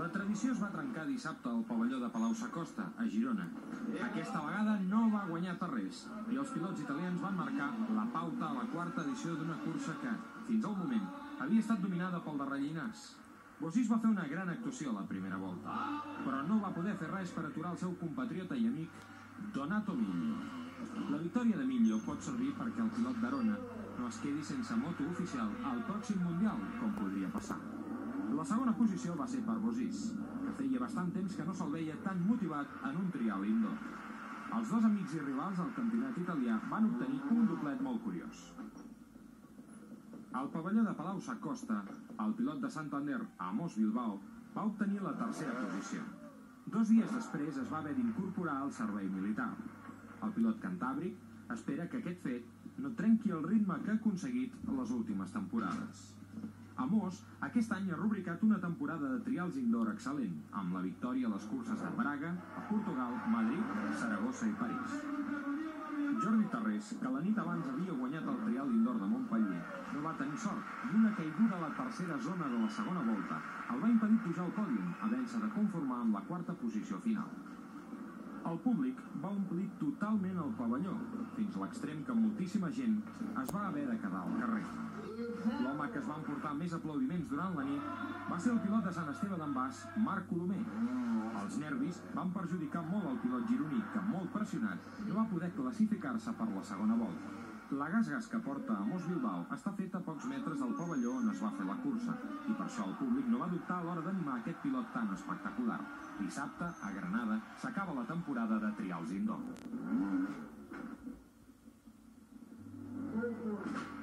La tradició es va trencar dissabte al pavelló de Palau-Sacosta, a Girona. Aquesta vegada no va guanyar res i els pilots italians van marcar la pauta a la quarta edició d'una cursa que, fins al moment, havia estat dominada pel de Rellinars. Bossis va fer una gran actuació a la primera volta, però no va poder fer res per aturar el seu compatriota i amic Donato Miglio. La victòria de Miglio pot servir perquè el pilot d'Arona no es quedi sense moto oficial al pròxim Mundial, com podria passar. La segona posició va ser per Bossis, que feia bastant temps que no se'l veia tan motivat en un trial indoor. Els dos amics i rivals al campionat italià van obtenir un doblet molt curiós. Al pavelló de Palau-Sacosta, el pilot de Santander, Amos Bilbao, va obtenir la tercera posició. 2 dies després es va haver d'incorporar al servei militar. El pilot cantàbric espera que aquest fet no trenqui el ritme que ha aconseguit les últimes temporades. Amos aquest any ha rubricat una temporada de trials indoor excel·lent, amb la victòria a les curses de Braga, a Portugal, Madrid, Saragossa i París. Jordi Tarrés, que la nit abans havia guanyat el trial indoor de Montpellier, no va tenir sort i una caiguda a la tercera zona de la segona volta el va impedir pujar al pòdium, havent-se de conformar amb la quarta posició final. El públic va omplir totalment el pavelló, fins a l'extrem que moltíssima gent es va haver de quedar al carrer. L'home que es va emportar més aplaudiments durant la nit va ser el pilot de Sant Esteve d'en Bas, Marc Colomer. Els nervis van perjudicar molt el pilot gironí, que, molt pressionat, no va poder classificar-se per la segona volta. La gas que porta Amos Bilbao està feta a pocs metres del pavelló on es va fer la cursa, i per això el públic no va dubtar a l'hora d'animar aquest pilot tan espectacular. Dissabte, a Granada, s'acaba la temporada de trials indoor.